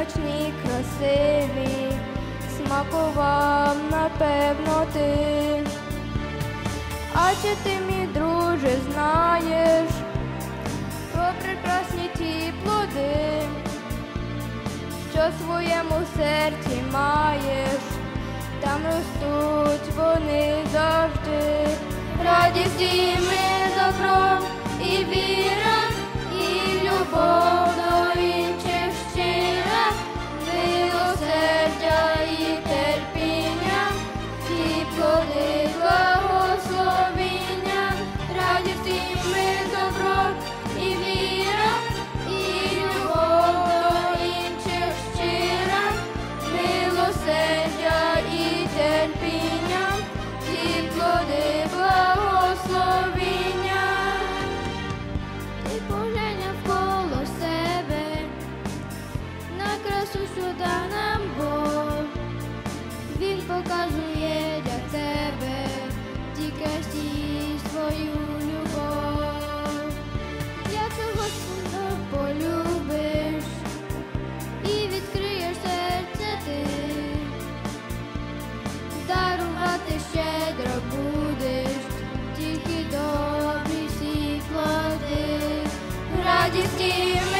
смачні, красиві, смакував, напевно, ти. А чи ти, мій друже, знаєш про прекрасні ті плоди, що в своєму серці маєш, там ростуть вони завжди. Радість і мир, добро і віра, і любов до інших щира, милосердя і терпіння, ті плоди благословіння. Радість і мир, добро і віра, і любов до інших щира, милосердя і терпіння, ті плоди благословіння. Ти поглянь навколо себе, на красу, що дав нам Бог. Він показує для тебе тільки свою любов. Як ти Господа полюбиш і відкриєш серце ти, дарувати щедро будеш тільки добрі всі плоди. Радість і